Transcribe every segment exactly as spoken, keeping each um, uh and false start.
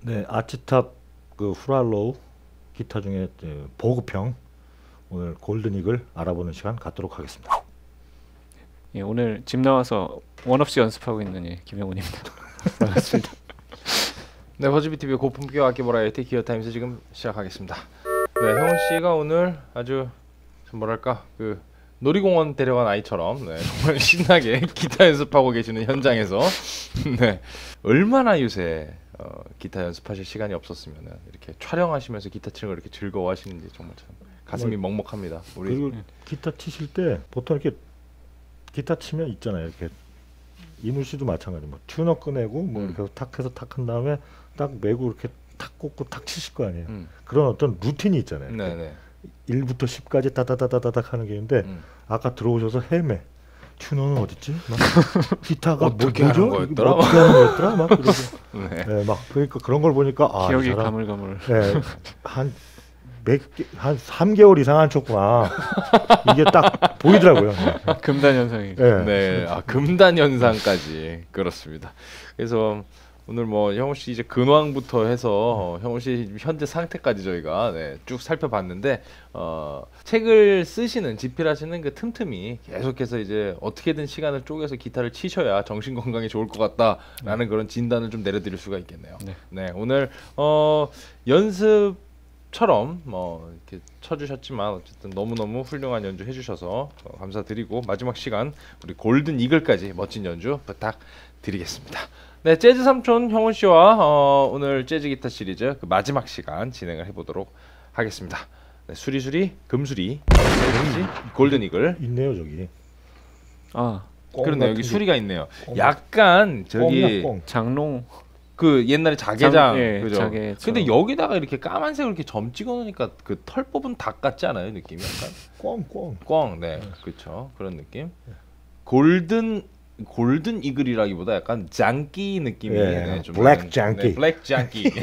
네, 아치탑 그 후랄로우 기타 중에 이제 보급형 오늘 골든 이글 알아보는 시간 갖도록 하겠습니다. 예, 오늘 집 나와서 원 없이 연습하고 있는 예, 김영훈입니다. 반갑습니다. 네, 버즈비티비의 고품격 악기 버라이어티 기어타임즈 지금 시작하겠습니다. 네, 형훈 씨가 오늘 아주 좀 뭐랄까 그 놀이공원 데려간 아이처럼 네, 정말 신나게 기타 연습하고 계시는 현장에서 네, 얼마나 요새 어, 기타 연습하실 시간이 없었으면 이렇게 촬영하시면서 기타 치는 걸 이렇게 즐거워하시는지 정말 참 가슴이 뭐, 먹먹합니다. 우리 그리고 기타 치실 때 보통 이렇게 기타 치면 있잖아요. 이렇게 이누 씨도 마찬가지. 뭐 튜너 꺼내고 뭐 음. 이렇게 탁 해서 탁 한 다음에 딱 메고 이렇게 탁 꽂고 탁 치실 거 아니에요. 음. 그런 어떤 루틴이 있잖아요. 네네. 일부터 십까지 따다다다다닥 하는 게 있는데 음. 아까 들어오셔서 헤매. 튜너는 어딨지? 막 기타가 뭐, 어떻게 뭐죠? 하는 거였더라? 이거 어떻게 하는 거였더라? 막 그러고. 네. 네, 막 그러니까 그런 걸 보니까 아, 기억이 이 사람 가물가물. 네, 한 몇 개, 한 삼 개월 이상 안 쳤구나. 이게 딱 보이더라고요. 금단 현상이. 네. 네, 아 금단 현상까지 그렇습니다. 그래서 오늘 뭐 형우 씨 이제 근황부터 해서 어, 형우 씨 현재 상태까지 저희가 네, 쭉 살펴봤는데 어, 책을 쓰시는 집필하시는 그 틈틈이 계속해서 이제 어떻게든 시간을 쪼개서 기타를 치셔야 정신 건강에 좋을 것 같다라는 그런 진단을 좀 내려드릴 수가 있겠네요. 네. 네, 오늘 어, 연습 처럼 뭐 이렇게 쳐주셨지만 어쨌든 너무너무 훌륭한 연주 해주셔서 어, 감사드리고 마지막 시간 우리 골든 이글까지 멋진 연주 부탁드리겠습니다. 네, 재즈 삼촌 형훈 씨와 어, 오늘 재즈 기타 시리즈 그 마지막 시간 진행을 해보도록 하겠습니다. 네, 수리수리 금수리 재즈 골든 이글. 있네요 저기. 아, 그런데 여기 게- 수리가 있네요. 꽁 약간 저기 꽁이야, 꽁. 장롱. 그 옛날에 자개장 장- 예, 그죠? 자개처럼. 근데 여기다가 이렇게 까만색으로 이렇게 점 찍어놓으니까 그 털 뽑은 닭 같지 않아요? 느낌이 약간 꽁 꽁. 꽝, 네, 그렇죠. 그런 느낌. 골든 골든 이글이라기보다 약간 장기 느낌이 예, 네, 좀 블랙 나는- 장기. 네, 블랙 장기.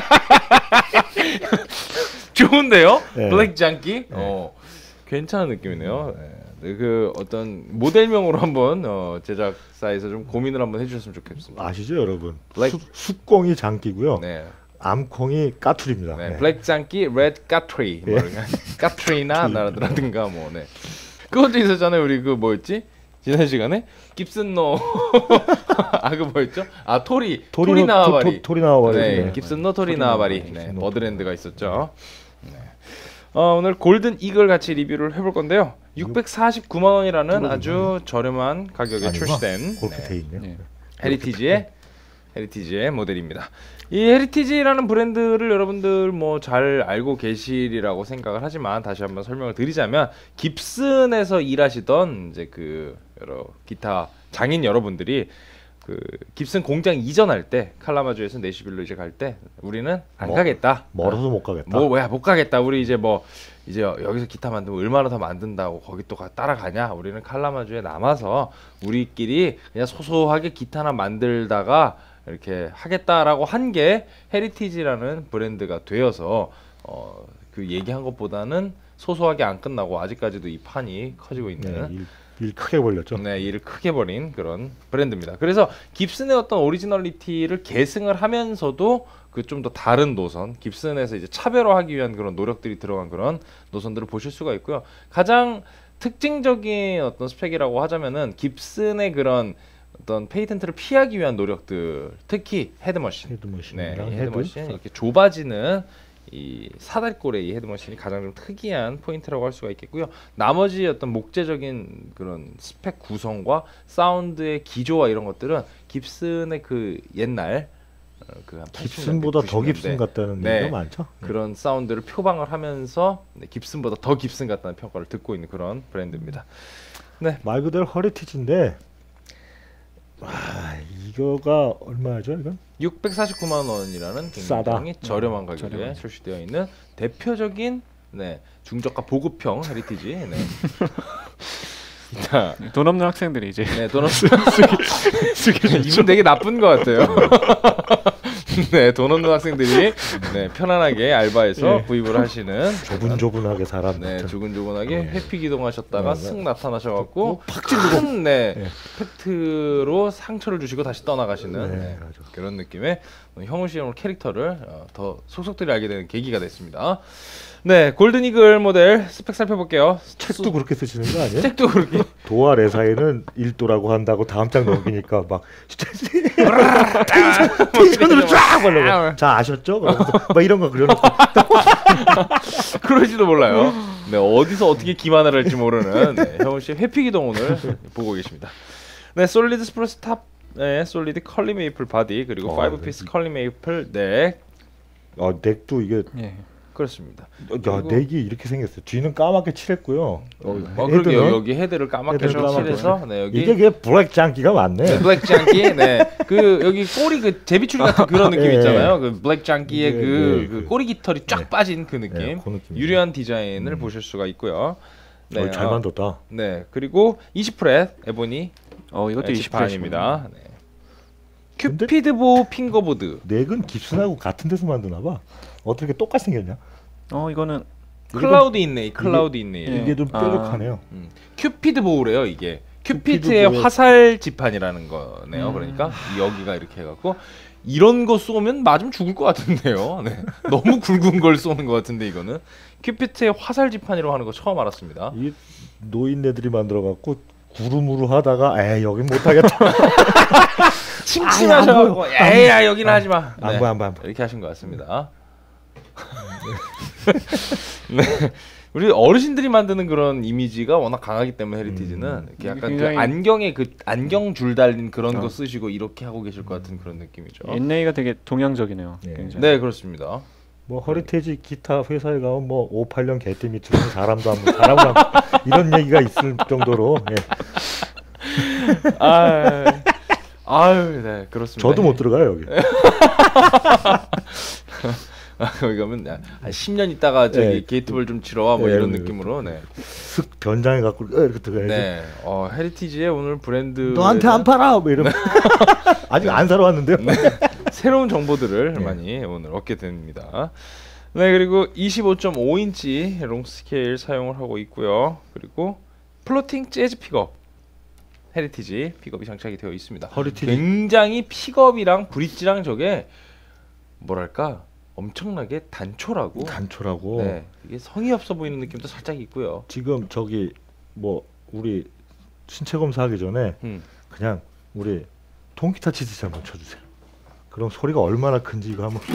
좋은데요? 네. 블랙 장기. 어, 괜찮은 느낌이네요. 네. 네, 그 어떤 모델명으로 한번 어, 제작사에서 좀 고민을 한번 해주셨으면 좋겠습니다. 아시죠 여러분? 블랙- 수, 숫꽁이 장기고요. 네, 암콩이 까투리입니다. 네, 네. 블랙 장기, 레드 까트리, 뭐 예. 이런 까트리나 나라든가 뭐, 네. 그것도 있었잖아요. 우리 그 뭐였지? 지난 시간에 깁슨노 아 그 뭐였죠? 아 토리 토리노- 토리 나와바리 토- 토- 토리 나와바리. 네, 네. 깁슨노 토리 토리 나와바리 나와바리, 네, 깁슨노 머드랜드가 있었죠. 네. 어, 오늘 골든 이글 같이 리뷰를 해볼 건데요. 육백사십구만 원이라는 아주 저렴한 가격에 아니구나. 출시된 골프 네, 테이네요. 네. 헤리티지의 헤리티지의 모델입니다. 이 헤리티지라는 브랜드를 여러분들 뭐 잘 알고 계시리라고 생각을 하지만 다시 한번 설명을 드리자면 깁슨에서 일하시던 이제 그 여러 기타 장인 여러분들이 그 깁슨 공장 이전할 때 칼라마주에서 내시빌로 이제 갈 때 우리는 안 뭐, 가겠다. 멀어서 못 가겠다. 뭐 뭐야 못 가겠다. 우리 이제 뭐 이제 여기서 기타 만들면 얼마나 더 만든다고 거기 또 가- 따라가냐. 우리는 칼라마주에 남아서 우리끼리 그냥 소소하게 기타나 만들다가 이렇게 하겠다라고 한 게 헤리티지라는 브랜드가 되어서 어, 그 얘기한 것보다는 소소하게 안 끝나고 아직까지도 이 판이 커지고 있는 네, 일, 일 크게 벌렸죠. 네, 일을 크게 벌인 그런 브랜드입니다. 그래서 깁슨의 어떤 오리지널리티를 계승을 하면서도 그 좀 더 다른 노선, 깁슨에서 이제 차별화하기 위한 그런 노력들이 들어간 그런 노선들을 보실 수가 있고요. 가장 특징적인 어떤 스펙이라고 하자면은 깁슨의 그런 어떤 페이텐트를 피하기 위한 노력들, 특히 헤드머신. 네, 헤드머신이랑 이 헤드. 헤드머신 이렇게 좁아지는 이 사다리꼴의 이 헤드머신이 가장 좀 특이한 포인트라고 할 수가 있겠고요. 나머지 어떤 목재적인 그런 스펙 구성과 사운드의 기조와 이런 것들은 깁슨의 그 옛날 어, 그한 깁슨보다 더 깁슨 같다는 네. 얘기가 많죠. 그런 사운드를 표방을 하면서 네, 깁슨보다 더 깁슨 같다는 평가를 듣고 있는 그런 브랜드입니다. 말 그대로 허리티지인데 와 이거가 얼마죠 이건? 육백사십구만 원이라는 싸다. 굉장히 저렴한 가격에 저렴하죠. 출시되어 있는 대표적인 네, 중저가 보급형 헤리티지. 네. 자, 돈 없는 학생들이 이제 네, 도넛 이분 되게 나쁜 것 같아요. 네, 돈 없는 학생들이 네, 편안하게 알바해서 네. 구입을 하시는 조분조분하게 사람. 네, 조근조근하게 네. 회피 기동하셨다가 네, 네. 쓱 나타나셔갖고 팍 찔르고. 큰 네, 네. 팩트로 상처를 주시고 다시 떠나가시는 네, 네, 맞아. 그런 느낌의 형우 씨의 오늘 캐릭터를 어, 더 속속들이 알게 되는 계기가 됐습니다. 네, 골든 이글 모델 스펙 살펴볼게요. 책도 그렇게 쓰시는 거 아니에요? 책도 그렇게 도화 레사에는 일 도라고 한다고 다음 장 넘기니까 막 텐션으로 쫙 올라가. 자 아셨죠? 그러면서 막 이런 거 그려놓고 그러지도 몰라요. 네, 어디서 어떻게 기만을 할지 모르는 네, 형우 씨의 회피 기동 오늘 보고 계십니다. 네, 솔리드 스프레스 탑, 네, 솔리드 컬리 메이플 바디 그리고 어, 파이브 네. 피스 컬리 메이플 넥 어, 넥도 이게 예. 그렇습니다. 야 그리고- 넥이 이렇게 생겼어요. 뒤는 까맣게 칠했고요. 어, 어, 그러게 헤드는 여기 헤드를 까맣게 헤드를 까맣게 칠해서 네, 여기 이게 그 블랙 장기가 많네. 네, 블랙 장기, 네, 그 여기 꼬리 그 제비추리 같은 그런 느낌 예, 있잖아요. 그 블랙 장기의 예, 그, 예, 그 그- 꼬리 깃털이 쫙 네. 빠진 그 느낌, 네, 그 느낌. 유려한 디자인을 음. 보실 수가 있고요. 네, 어, 잘 어, 만들었다. 네, 그리고 이십 프렛 에보니 어 이것도 이십 반입니다. 네. 근데- 큐피드보 핑거보드, 넥은 깁슨하고 같은 데서 만드나 봐. 어떻게 이렇게 똑같이 생겼냐? 어 이거는 클라우드 인네이, 클라우드 인네이. 예. 이게 좀 아. 뾰족하네요. 음. 큐피드보우래요 이게. 큐피드 큐피드의 보우의- 화살 지판이라는 거네요. 음. 그러니까 여기가 이렇게 해갖고 이런 거 쏘면 맞으면 죽을 것 같은데요. 네. 너무 굵은 걸 쏘는 것 같은데 이거는 큐피드의 화살 지판이라고 하는 거 처음 알았습니다. 이 노인네들이 만들어 갖고 구름으로 하다가 에 여긴 못 하겠다. 침침하셔갖고 에이야 여기는 하지 마. 안 네. 보여 안 보여 안 보여. 이렇게 하신 것 같습니다. 네. 우리 어르신들이 만드는 그런 이미지가 워낙 강하기 때문에 헤리티지는 음. 이렇게 약간 굉장히- 그 안경에 그 안경 줄 달린 그런 어. 거 쓰시고 이렇게 하고 계실 것 같은 그런 느낌이죠. 엔에이가 되게 동양적이네요. 예. 굉장히. 네, 그렇습니다. 뭐 허리테이지 기타 회사에 가면 뭐 오십팔 년 개띠 밑으로 사람도 안 사람도 안 이런 얘기가 있을 정도로 예. 아, 아유, 네, 그렇습니다. 저도 못 들어가요 여기. 아, 거기 가면 한 십 년 있다가 저기 네. 게이트볼 좀 치러와 뭐 네, 이런 네, 느낌으로 네. 슥 변장해 갖고 어, 이렇게 들어가야지. 네. 어, 헤리티지의 오늘 브랜드 너한테 안 팔아 뭐 이러면 아직 안 사러 왔는데요. 새로운 정보들을 네. 많이 오늘 얻게 됩니다. 네, 그리고 이십오 점 오 인치 롱 스케일 사용을 하고 있고요. 그리고 플로팅 재즈 픽업 헤리티지 픽업이 장착이 되어 있습니다. 허리티지 굉장히 픽업이랑 브릿지랑 저게 뭐랄까 엄청나게 단촐하고 단촐하고 네, 이게 성의 없어 보이는 느낌도 살짝 있고요. 지금 저기 뭐 우리 신체 검사하기 전에 음. 그냥 우리 통기타 치듯이 한번 쳐주세요. 그럼 소리가 얼마나 큰지 이거 한번.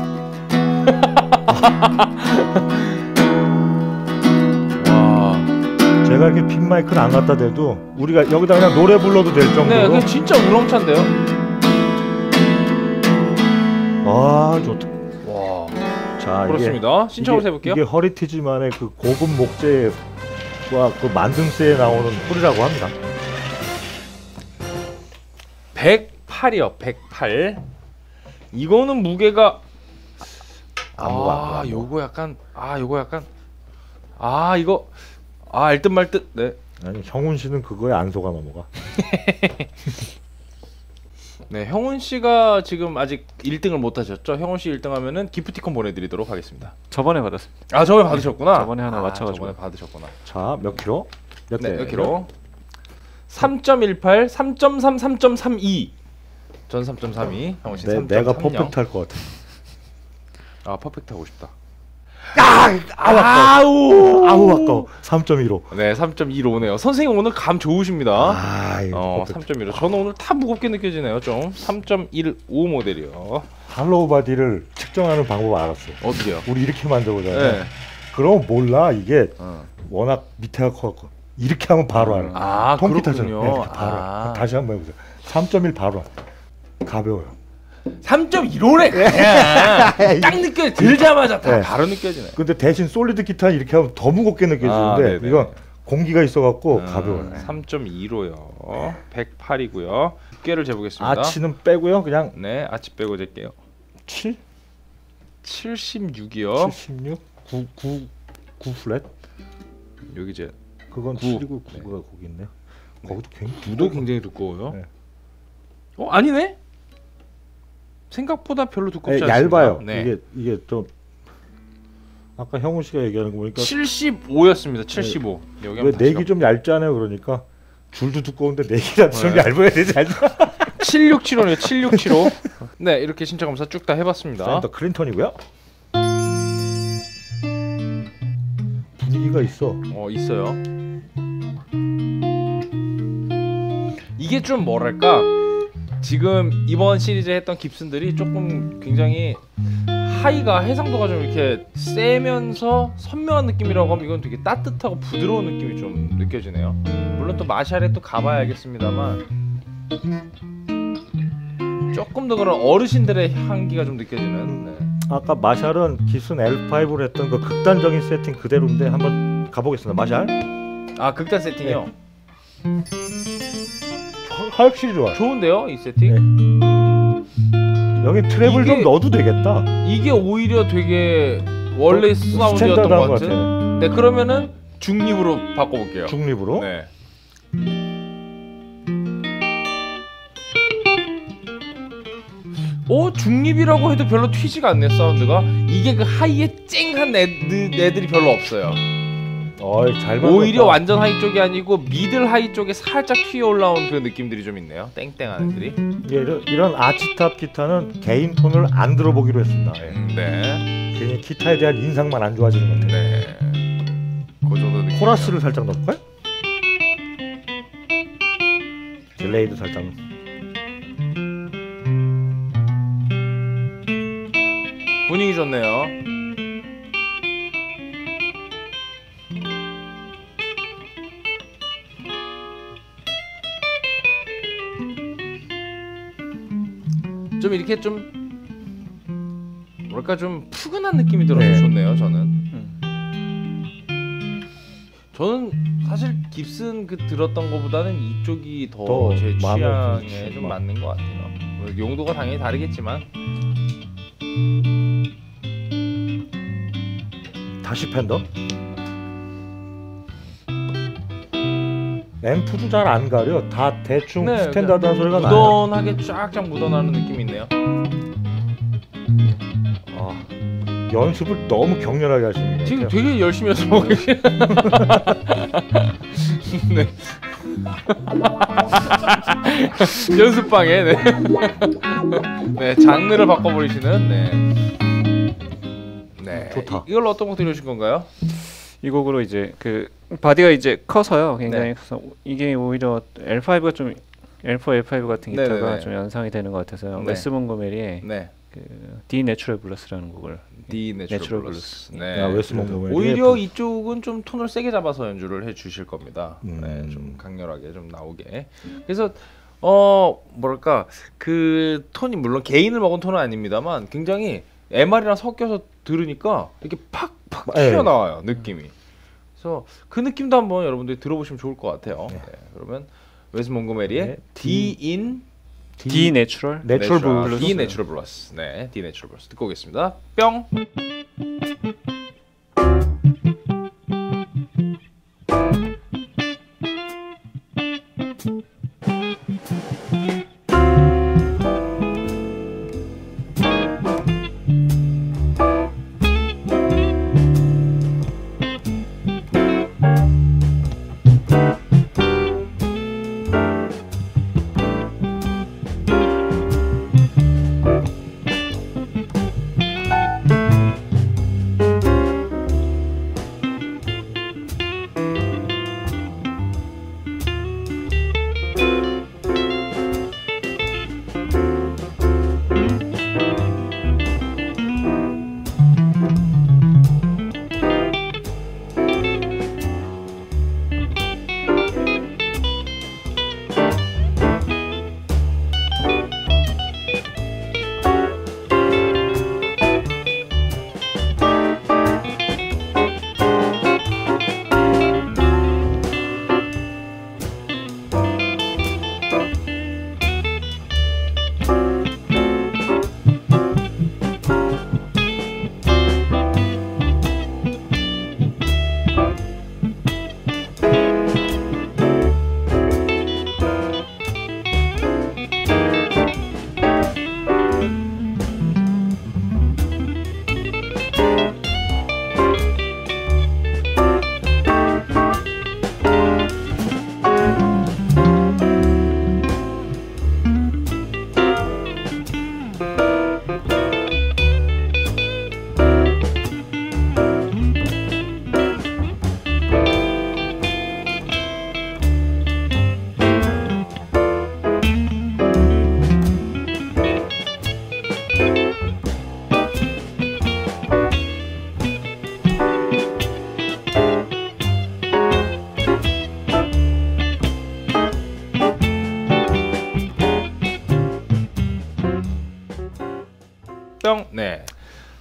와, 제가 이렇게 핀 마이크를 안 갖다 대도 우리가 여기다 그냥 노래 불러도 될 네, 정도로. 그게 진짜 우렁찬데요. 아 좋다. 와, 자 그렇습니다. 신청을 이게, 해볼게요. 이게 허리티지만의 그 고급 목재와 그 만듦새에 나오는 소리라고 합니다. 백팔이요, 백팔. 이거는 무게가 안 먹어, 안 먹어, 아, 안 먹어. 요거 약간 아, 요거 약간 아, 이거 아, 알듯 말듯. 네. 아니 형훈 씨는 그거에 안 속아 넘어가. 네, 형훈 씨가 지금 아직 일 등을 못 하셨죠? 형훈 씨 일 등 하면은 기프티콘 보내 드리도록 하겠습니다. 저번에 받았습니다. 아, 저번에 받으셨구나. 저번에 하나 아, 맞춰가지고. 저번에 받으셨구나. 자 몇 킬로? 몇 네, 대? 몇 킬로? 삼 점 일팔, 삼 점 삼, 삼 점 삼이. 전 삼 점 삼이. 형훈 씨 내, 삼 점 삼영. 내가 퍼펙트 할 것 같아. 아, 퍼펙트 하고 싶다. 아우 아우 아까워. 삼 점 일오. 네, 삼 점 이로 오네요. 선생님 오늘 감 좋으십니다. 아 이거 어, 퍼펙트. 삼 점 일오. 저는 오늘 다 무겁게 느껴지네요. 좀 삼 점 일오 모델이요. 할로우 바디를 측정하는 방법 알았어. 어떻게요? 우리 이렇게 만져보잖아. 네. 그럼 몰라 이게 어. 워낙 밑에가 커갖고 이렇게 하면 바로 알아. 아, 통기타처럼 그렇군요. 이렇게 바로 아. 알아. 다시 한번 해보세요. 삼 점 일 바로 알아. 가벼워요. 삼 점 일오래 그냥. 딱 느껴 들자마자 다 네. 바로 느껴지네. 근데 대신 솔리드 기타는 이렇게 하면 더 무겁게 아, 느껴지는데 네네. 이건 공기가 있어갖고 가벼워요. 삼 점 이로요. 백팔이고요. 두께를 재보겠습니다. 아치는 빼고요. 그냥 네, 아치 빼고 잴게요. 칠, 칠십육이요. 칠십육, 구, 구, 구 플랫. 여기 이제 그건 구. 칠이고 구가 거기 있네요. 거기도 굉장히 두도 굉장히 두꺼워요. 네. 어, 아니네? 생각보다 별로 두껍지 네, 않습니다. 얇아요. 네. 이게 이게 좀 아까 형우 씨가 얘기하는 거 보니까 칠십오였습니다. 칠십오. 여기 왜 한번 다시 내기 좀 얇잖아요. 그러니까 줄도 두꺼운데 내기라도 좀 네. 얇아야 되지 않나? 칠육칠오네요. 칠육칠오. 네, 이렇게 신차 검사 쭉 다 해봤습니다. 센터 클린턴이고요. 분위기가 있어. 어, 있어요. 이게 좀 뭐랄까, 지금 이번 시리즈에 했던 깁슨들이 조금 굉장히 하이가 해상도가 좀 이렇게 세면서 선명한 느낌이라고 하면 이건 되게 따뜻하고 부드러운 느낌이 좀 느껴지네요. 물론 또 마샬에 또 가봐야 알겠습니다만 조금 더 그런 어르신들의 향기가 좀 느껴지는. 네. 아까 마샬은 깁슨 엘 파이브로 했던 그 극단적인 세팅 그대로인데 한번 가보겠습니다. 마샬. 아, 극단 세팅이요? 확실히 좋아. 좋은데요, 이 세팅? 네. 여기 트랩을 이게- 좀 넣어도 되겠다. 이게 오히려 되게 원래 어, 사운드였던 스탠다드한 것 것 같은. 같아. 네, 그러면은 중립으로 바꿔볼게요. 중립으로. 네. 오, 중립이라고 해도 별로 튀지가 않네, 사운드가. 이게 그 하이에 쨍한 애들, 애들이 별로 없어요. 어이, 잘 만들었다. 오히려 완전 하이 쪽이 아니고 미들 하이 쪽에 살짝 튀어 올라온 그 느낌들이 좀 있네요. 땡땡한 애들이. 예, 이런, 이런 아치탑 기타는 개인 톤을 안 들어보기로 했습니다. 예. 음, 네. 괜히 기타에 대한 인상만 안 좋아지는 것 같아요. 네. 그 정도 느낌. 코러스를 살짝 넣을까요? 딜레이도 살짝. 분위기 좋네요. 좀 이렇게 좀 뭐랄까 좀 푸근한 느낌이 들어서 네. 좋네요. 저는. 음. 저는 사실 깁슨 그 들었던 것보다는 이쪽이 더 더 제 마음에 취향에 드시지, 좀 뭐. 맞는 것 같아요. 뭐 용도가 당연히 다르겠지만. 다시 팬더. 앰프도 잘 안 가려. 다 대충 네, 스탠다드한 소리가 나요. 무던하게 쫙쫙 묻어나는 느낌이 있네요. 아, 연습을 너무 격렬하게 하시는 것 지금 같아요. 되게 열심히 연습하고 계시네. 네. 연습방에 네. 네, 장르를 바꿔버리시는 네. 네. 좋다. 이, 이걸 어떤 곡 들으신 건가요? 이 곡으로 이제 그 바디가 이제 커서요. 굉장히 네. 커서 이게 오히려 엘 파이브가 좀 엘 포, 엘 파이브 같은 기타가 네네네. 좀 연상이 되는 것 같아서요. 네. 웨스 몽고메리의 네. 그 디 내추럴 블러스라는 곡을 D 내추럴 내추럴 블루스. 블루스. 네. 야, 웨스 몽고메리의 오히려 그- 이쪽은 좀 톤을 세게 잡아서 연주를 해 주실 겁니다. 음. 네, 좀 강렬하게 좀 나오게. 그래서 어 뭐랄까 그 톤이 물론 개인을 먹은 톤은 아닙니다만 굉장히 엠알이랑 섞여서 들으니까 이렇게 팍팍 네. 튀어나와요 느낌이. 그래서 그 느낌도 한번 여러분들이 들어보시면 좋을 것 같아요. 네. 그러면 웨스 몽고메리의 네. D in 디 내추럴 내추럴 블루스. D 내추럴 블루스. 네, D 내추럴 블루스 듣고 오겠습니다. 뿅.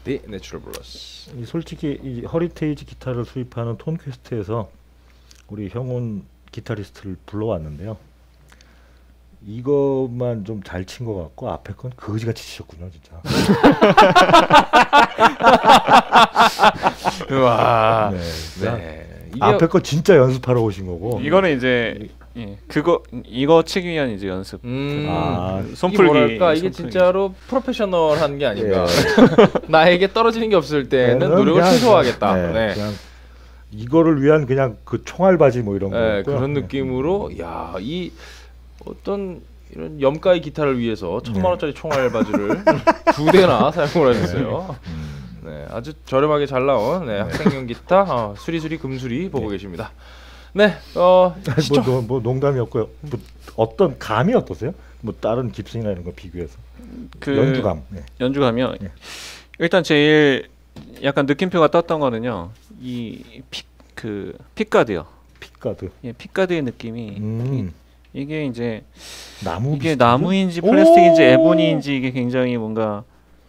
The Natural Blues. 이 솔직히 이 허리테이지 기타를 수입하는 톤퀘스트에서 우리 형훈 기타리스트를 불러왔는데요. 이것만 좀 잘 친 것 같고 앞에 건 거지같이 치셨군요, 진짜. 와, 네, 네. 이게 앞에 거 진짜 연습하러 오신 거고. 이거는 이제 예, 그거 이거 치기 위한 이제 연습. 음, 아, 손풀기. 이게 뭐랄까 이게 손풀기. 진짜로 프로페셔널한 게 아닌가. 예. 나에게 떨어지는 게 없을 때는 그냥 노력을 그냥, 최소화하겠다. 네, 네. 그냥 이거를 위한 그냥 그 총알바지 뭐 이런 거. 네, 그런 느낌으로 야, 이 어떤 이런 염가의 기타를 위해서 천만 원짜리 총알 바지를 두 대나 사용을 하셨어요. 음. 네, 아주 저렴하게 잘 나온 네, 학생용 기타 어, 수리수리 금수리 보고 네. 계십니다. 네, 어, 아니, 시청 뭐, 뭐 농담이었고요. 뭐 어떤 감이 어떠세요? 뭐 다른 깁슨이나 이런 거 비교해서 그 연주감. 네. 연주감이요. 예. 일단 제일 약간 느낌표가 떴던 거는요. 이픽그 픽가드요. 픽가드. 예, 픽가드의 느낌이 음, 이게 이제 나무 이게 비슷하죠? 나무인지 플라스틱인지 오! 에보니인지 이게 굉장히 뭔가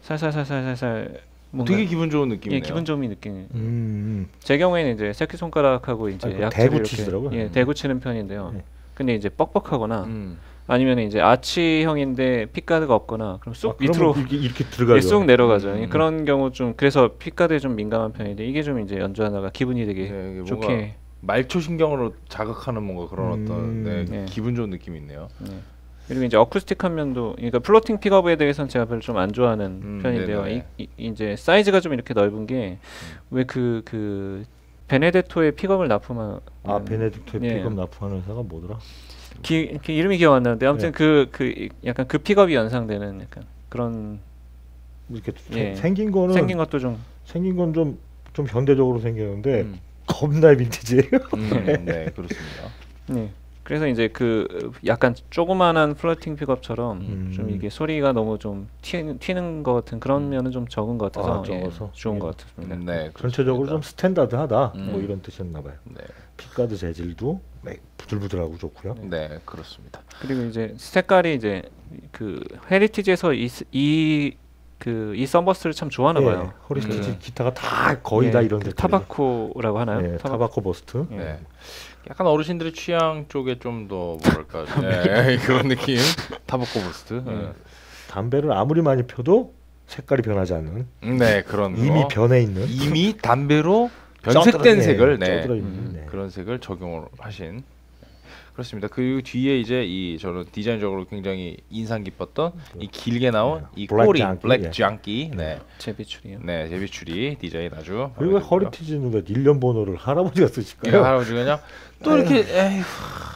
살살살살살살 뭔가 되게 기분 좋은 느낌이네요. 예, 기분 좋은 느낌. 음, 음. 제 경우에는 이제 새끼 손가락하고 이제 아이고, 약지를 대구 이렇게 치시더라고요. 예, 대구 치는 편인데요. 네. 근데 이제 뻑뻑하거나 음. 아니면 이제 아치형인데 픽가드가 없거나 그럼 쑥 아, 그러면 밑으로 이렇게, 이렇게 예, 들어가죠. 쑥 내려가죠. 음. 그런 경우 좀 그래서 픽가드에 좀 민감한 편인데 이게 좀 이제 연주하다가 기분이 되게 네, 이게 뭔가 좋게 말초 신경으로 자극하는 뭔가 그런 음. 어떤 네, 네. 기분 좋은 느낌이 있네요. 네. 그리고 이제 어쿠스틱한 면도 그러니까 플로팅 픽업에 대해서는 제가 별로 좀 안 좋아하는 음, 편인데요. 네네. 이, 이, 이제 사이즈가 좀 이렇게 넓은 게 왜 그 그 베네데토의 픽업을 납품한 아 베네딕토의 예. 픽업 납품하는 회사가 뭐더라? 기, 그 이름이 기억 안 나는데 아무튼 네. 그 그 약간 그 픽업이 연상되는 약간 그런 이렇게 예. 생긴 거는 생긴 것도 좀 생긴 건 좀 좀 현대적으로 생겼는데 음. 겁나 빈티지예요. 음, 네, 그렇습니다. 네. 그래서 이제 그 약간 조그만한 플로팅 픽업처럼 음. 좀 이게 소리가 너무 좀 튀는, 튀는 것 같은 그런 면은 좀 적은 것 같아서 아, 예, 적어서? 좋은 예. 것 같습니다. 음, 네, 전체적으로 좀 그렇습니다. 스탠다드하다 음. 뭐 이런 뜻이었나 봐요. 네, 픽가드 재질도 네, 부들부들하고 좋고요. 네, 그렇습니다. 그리고 이제 색깔이 이제 그 헤리티지에서 이 그 이 썬버스를 참 좋아하나 예, 봐요. 허리티지 음. 기타가 다 거의 다 예, 이런 그 색깔이죠. 타바코라고 하나요? 네, 타바코 버스트. 예. 네. 약간 어르신들의 취향 쪽에 좀 더 뭐랄까 네, 그런 느낌. 타바코 부스트. 네. 담배를 아무리 많이 펴도 색깔이 변하지 않는 네, 그런 이미 거. 변해 있는 이미 담배로 변색된 쩌들어- 색을 네, 네, 쩌들어 있는 음, 네. 그런 색을 적용을 하신. 그렇습니다. 그 뒤에 이제 이 저는 디자인적으로 굉장히 인상 깊었던 이 길게 나온 네. 이 블랙 꼬리 장기, 블랙 예. 장기 네, 제비추리요. 네 제비추리 디자인 아주 그리고 왜 마음에 들고요. 허리티지는 일련 번호를 할아버지가 예, 쓰실까요? 할아버지 그냥 또 이렇게 에휴,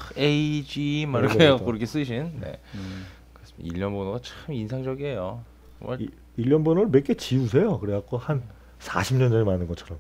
에이지 막 이렇게 네, 해갖고 네. 이렇게 쓰신 네. 음. 그렇습니다. 일련 번호가 참 인상적이에요. 정말 이- 일련 번호를 몇 개 지우세요. 그래갖고 한 사십 년 전에 만든 것처럼.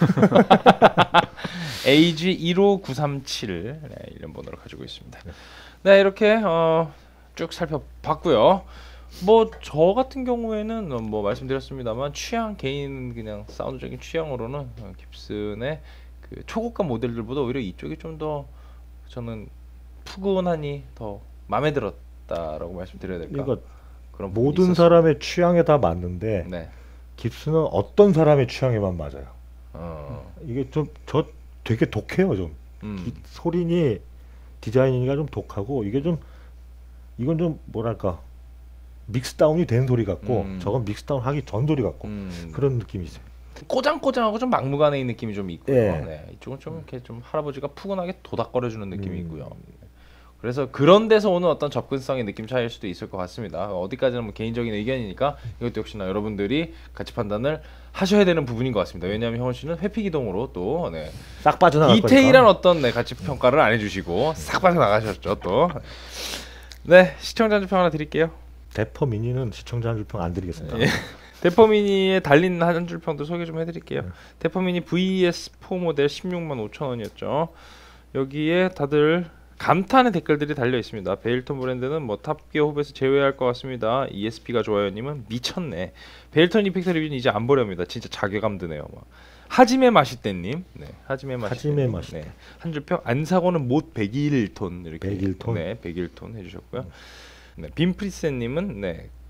에이지 일오구삼칠 네, 일련 번호를 가지고 있습니다. 네 이렇게 어, 쭉 살펴봤고요. 뭐 저 같은 경우에는 어, 뭐 말씀드렸습니다만 취향 개인 그냥 사운드적인 취향으로는 어, 깁슨의 그 초고가 모델들보다 오히려 이쪽이 좀 더 저는 푸근하니 더 마음에 들었다라고 말씀드려야 될까? 그러니까 그런 부분이 모든 있었습니다. 사람의 취향에 다 맞는데 네. 깁스는 어떤 사람의 취향에만 맞아요. 어. 이게 좀 저 되게 독해요 좀. 음. 기- 소리니 디자인이가 좀 독하고 이게 좀 이건 좀 뭐랄까 믹스 다운이 된 소리 같고 음. 저건 믹스 다운 하기 전 소리 같고 음. 그런 느낌이 있어요. 꼬장꼬장하고 좀 막무가내인 느낌이 좀 있고요. 예. 네, 이쪽은 좀 이렇게 좀 할아버지가 푸근하게 도닥거려주는 느낌이 음. 있고요. 그래서 그런 데서 오는 어떤 접근성의 느낌 차이일 수도 있을 것 같습니다. 어디까지는 뭐 개인적인 의견이니까 이것도 역시나 여러분들이 같이 판단을 하셔야 되는 부분인 것 같습니다. 왜냐하면 형원 씨는 회피 기동으로 또 네, 싹 빠져나갈 디테일한 거니까. 어떤 네, 가치 평가를 안 해주시고 싹 빠져나가셨죠 또. 네, 시청자 한 줄 평 하나 드릴게요. 대퍼 미니는 시청자 한 줄 평 안 드리겠습니다. 예. 대퍼미니에 달린 한 줄 평도 소개 좀 해드릴게요. 네. 대퍼미니 브이에스 사 모델 십육만 오천 원이었죠. 여기에 다들 감탄의 댓글들이 달려 있습니다. 베일턴 브랜드는 뭐 탑기어 호빗을 제외할 것 같습니다. 이에스피가 좋아요님은 미쳤네. 베일턴 이펙터 리뷰는 이제 안 보렵니다. 진짜 자괴감 드네요. 막. 하지메 마시떼님, 네, 하지메 마시떼, 하지메 마시떼. 네, 한 줄평 안 사고는 못 백일 톤 이렇게, 백일 톤? 네, 백일 톤 해주셨고요. 네, 빈프리세님은 네,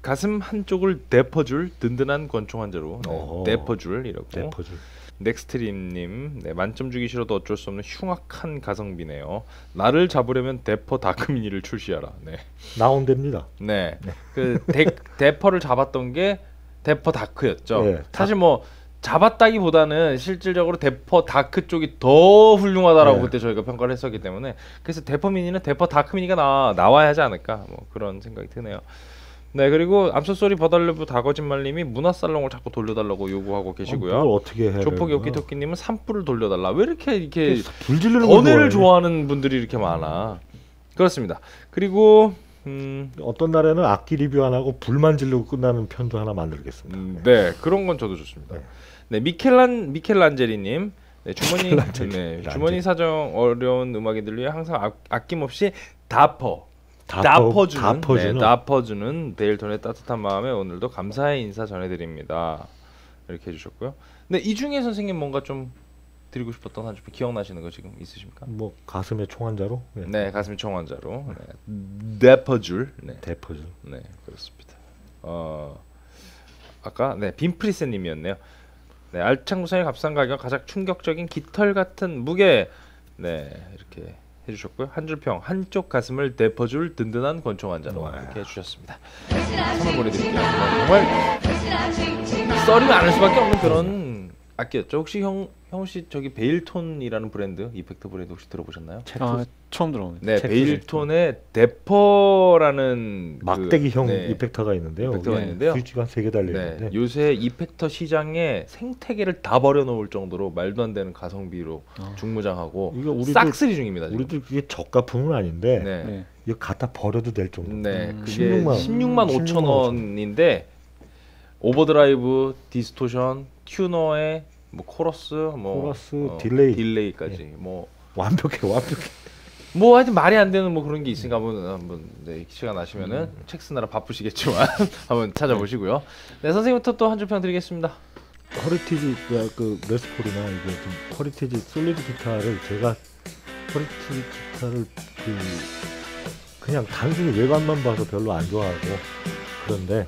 가슴 한쪽을 데퍼줄 든든한 권총 환자로 네, 어허. 데퍼줄이라고. 대포줄. 넥스트림님, 네, 만점 주기 싫어도 어쩔 수 없는 흉악한 가성비네요. 나를 잡으려면 데퍼 다크미니를 출시하라. 네, 나온답니다. 네, 그 데, 데퍼를 잡았던 게 데퍼 다크였죠. 네, 사실 뭐 잡았다기보다는 실질적으로 데퍼 다크 쪽이 더 훌륭하다라고 네. 그때 저희가 평가를 했었기 때문에 그래서 데퍼 미니는 데퍼 다크 미니가 나 나와야 하지 않을까 뭐 그런 생각이 드네요. 네, 그리고 암소소리 버달르브 다거짓말님이 문화살롱을 자꾸 돌려달라고 요구하고 계시고요. 어, 뭘 어떻게 해? 조폭이 오키토끼님은 산불을 돌려달라. 왜 이렇게 이렇게 불 지르는 거 번외를 좋아해? 좋아하는 분들이 이렇게 많아. 그렇습니다. 그리고 음, 어떤 날에는 악기 리뷰 안 하고 불만 지르고 끝나는 편도 하나 만들겠습니다. 음, 네, 그런 건 저도 좋습니다. 네. 네, 미켈란 미켈란젤리님, 네, 주머니 미켈란젤리. 네, 란젤리. 주머니 사정 어려운 음악인들 위해 항상 아, 아낌없이 다퍼 다퍼- 다퍼주는 다퍼주는 네, 다퍼주는 데일톤의 따뜻한 마음에 오늘도 감사의 인사 전해드립니다. 이렇게 해주셨고요. 네, 이 중에 선생님 뭔가 좀 드리고 싶었던 한 줄 기억나시는 거 지금 있으십니까? 뭐 가슴에 총한자로 네. 네, 가슴 총환자로 네. 데퍼줄 네. 대포줄. 네, 그렇습니다. 어, 아까 네 빈프리스님이었네요. 네, 알찬 구성의 값싼 가격, 가장 충격적인 깃털 같은 무게. 네, 이렇게 해주셨고요. 한 줄평, 한쪽 가슴을 데퍼줄 든든한 권총 환자로 와. 이렇게 해주셨습니다. 선물 보내드릴게요. 네, 정말 썰이 많을 수밖에 없는 그런 악기였죠. 혹시 형, 형우 씨 저기 베일톤이라는 브랜드, 이펙트 브랜드 혹시 들어보셨나요? 아, 처음 들어보네. 네, 체크 베일톤의 데퍼라는 막대기형 그, 네, 이펙터가 있는데요. 이펙터가 네, 있는데요. 스위치가 세 개 달려 네, 있는데 요새 이펙터 시장에 생태계를 다 버려놓을 정도로 말도 안 되는 가성비로 어. 중무장하고 이거 우리도 싹쓸이 중입니다. 지금. 우리도 그게 저가품은 아닌데 네, 네, 네. 이거 갖다 버려도 될 정도. 음, 그게 십육만 원. 십육만 오천 원인데 오버드라이브, 디스토션, 튜너에 뭐 코러스, 뭐 코러스, 딜레이. 딜레이까지 뭐. 완벽해, 완벽해. 뭐 하여튼 말이 안 되는 뭐 그런 게 있으니까 한번 한번 네, 시간 나시면은 음. 책 쓰느라 바쁘시겠지만 한번 찾아보시고요. 네, 선생님부터 또 한 줄 평 드리겠습니다. 허리티지 그 레스폴이나 이게 좀 허리티지 솔리드 기타를 제가 허리티지 기타를 그 그냥 단순히 외관만 봐서 별로 안 좋아하고 그런데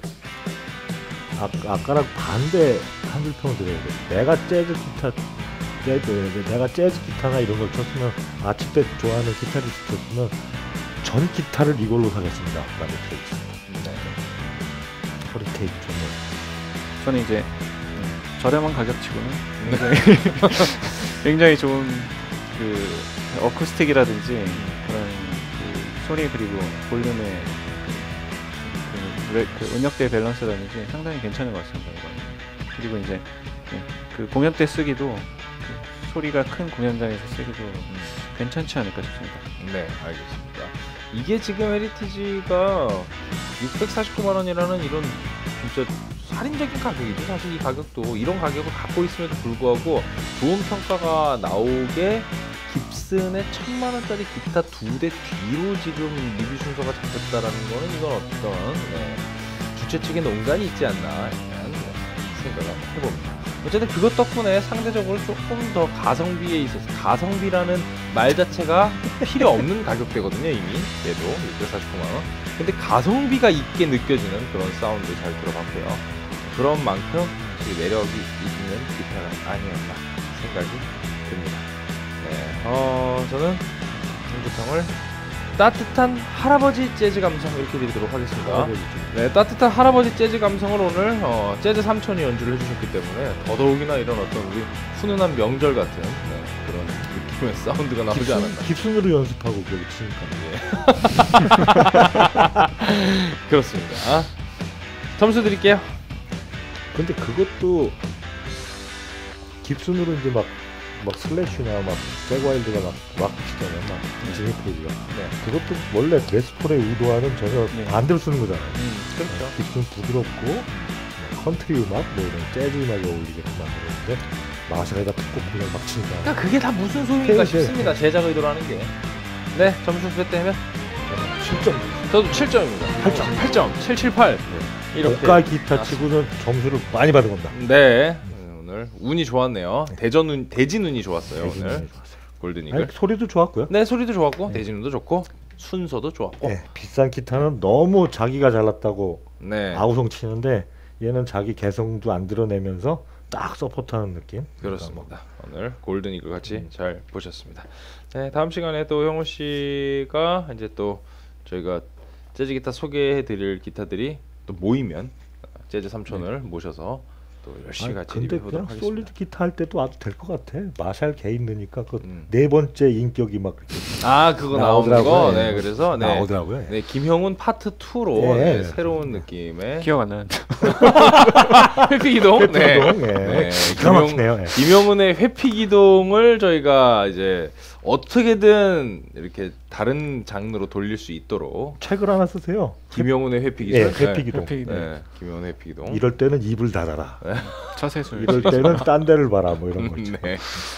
아, 아까랑 반대 한 줄 평을 드려야 돼. 내가 재즈 기타 재, 재, 내가 재즈 기타나 이런 걸 쳤으면 아침 때 좋아하는 기타리스트였으면 전 기타를 이걸로 사겠습니다. 라고 되어 있습니다. 네. 허리테이지 좀 저는 이제 저렴한 가격치고는 굉장히 굉장히 좋은 그 어쿠스틱이라든지 그런 그 소리 그리고 볼륨의 그, 그, 그, 그 음역대 밸런스라든지 상당히 괜찮은 것 같습니다. 이거는. 그리고 이제 네, 그 공연 때 쓰기도 그 소리가 큰 공연장에서 쓰기도 음, 괜찮지 않을까 싶습니다. 네, 알겠습니다. 이게 지금 헤리티지가 육백사십구만 원이라는 이런 진짜 살인적인 가격이죠. 사실 이 가격도 이런 가격을 갖고 있음에도 불구하고 좋은 평가가 나오게 깁슨의 천만 원짜리 기타 두 대 뒤로 지금 리뷰 순서가 잡혔다라는 거는 이건 어떤 네, 주최 측의 농간이 있지 않나 이런 생각을 한번 해봅니다. 어쨌든 그것 덕분에 상대적으로 조금 더 가성비에 있어서 가성비라는 말 자체가 필요 없는 가격대거든요. 이미 얘도 육백사십구만 원. 근데 가성비가 있게 느껴지는 그런 사운드 잘 들어봤고요. 그런 만큼 매력이 있는 기타가 아니었나 생각이 듭니다. 네, 어, 저는 김주평을 따뜻한 할아버지 재즈 감성 이렇게 드리도록 하겠습니다. 네, 따뜻한 할아버지 재즈 감성을 오늘 어, 재즈 삼촌이 연주를 해주셨기 때문에 더더욱이나 이런 어떤 우리 훈훈한 명절 같은 네, 그런 느낌의 사운드가 나오지 않았나. 깁슨으로 연습하고 그렇게 치니까. 그렇습니다. 점수 드릴게요. 근데 그것도 깁슨으로 이제 막, 막 슬래시나 막 잭와일드가 막, 막 치잖아요. 막 지미 페이지가. 네. 그것도 원래 레스폴의 의도와는 전혀 네. 반대로 쓰는 거잖아요. 음, 그렇죠. 깁슨 부드럽고 뭐 컨트리 음악, 뭐 이런 재즈 음악에 어울리게끔 만들었는데 마샬에다 툭 그냥 막 치니까 그러니까 그게 다 무슨 소리인가 네, 싶습니다. 제작 의도라는 게. 네, 점수 몇 대 하면? 칠 점. 저도 칠 점입니다. 팔 점. 팔 점. 칠칠팔. 이렇게. 고가 기타 치고는 점수를 많이 받은 겁니다. 네. 오늘 운이 좋았네요. 대전 운, 대진 운이 좋았어요. 대진이 오늘 좋았어요. 골든 이글. 아니, 소리도 좋았고요. 네, 소리도 좋았고 네. 대진 운도 좋고 순서도 좋았고. 예, 비싼 기타는 너무 자기가 잘났다고 네. 아우성 치는데 얘는 자기 개성도 안 드러내면서 딱 서포트하는 느낌. 그렇습니다. 오늘 골든 이글 같이 음. 잘 보셨습니다. 네, 다음 시간에 또 형우 씨가 이제 또 저희가 재즈 기타 소개해 드릴 기타들이 또 모이면 재즈 삼촌을 모셔서 또 열심히 아니, 같이 근데 리뷰해 그냥 보도록 하겠습니다. 솔리드 기타 할 때도 와도 될 것 같아. 마샬 개인 넣으니까 그 음. 네 번째 인격이 막 이렇게 아, 그거 나오는 나오더라고요. 거. 네, 예. 그래서 네. 나오더라고요. 네, 김형훈 파트 투로 예. 네, 새로운 느낌의 기억 안 나는데. 회피기동. 네. 회피기동, 예. 네. 기가 막히네요. 예. 김영훈의 회피기동을 저희가 이제 어떻게든 이렇게 다른 장르로 돌릴 수 있도록 책을 하나 쓰세요. 김영훈의 회피기동. 예, 회피기동. 회피- 네. 네. 김영훈의 회피기동. 이럴 때는 입을 닫아라. 처세술. 이럴 때는 딴 데를 봐라. 뭐 이런 거 있죠. 네.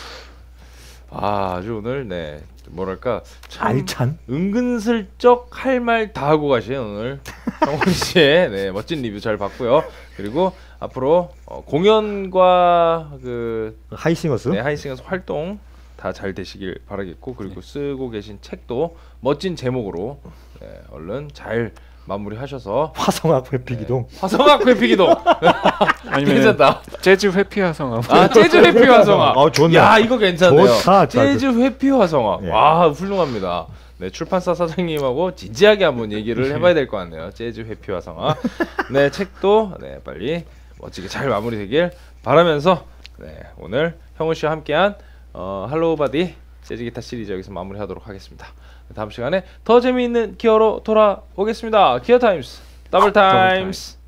아, 아주 오늘 네 뭐랄까 참 알찬. 은근슬쩍 할 말 다 하고 가신 오늘 정훈 씨의 네, 멋진 리뷰 잘 봤고요. 그리고 앞으로 어, 공연과 그 하이싱어스. 네, 하이싱어스 활동 다 잘 되시길 바라겠고 그리고 쓰고 계신 책도 멋진 제목으로 네, 얼른 잘 마무리하셔서 화성학 회피기동. 화성학 회피기동 아니면 괜찮다. 재즈 회피 화성함. 아 재즈 회피 화성학. 아, 좋네. 야 이거 괜찮네요. 좋다. 재즈 회피 화성학. 예. 와 훌륭합니다. 네 출판사 사장님하고 진지하게 한번 얘기를 해봐야 될 것 같네요. 재즈 회피 화성학. 네 책도 네 빨리 멋지게 잘 마무리되길 바라면서 네 오늘 형우 씨와 함께한 어, 할로우 바디 재즈 기타 시리즈 여기서 마무리하도록 하겠습니다. 다음 시간에 더 재미있는 기어로 돌아오겠습니다. 기어 타임스, 더블 타임스.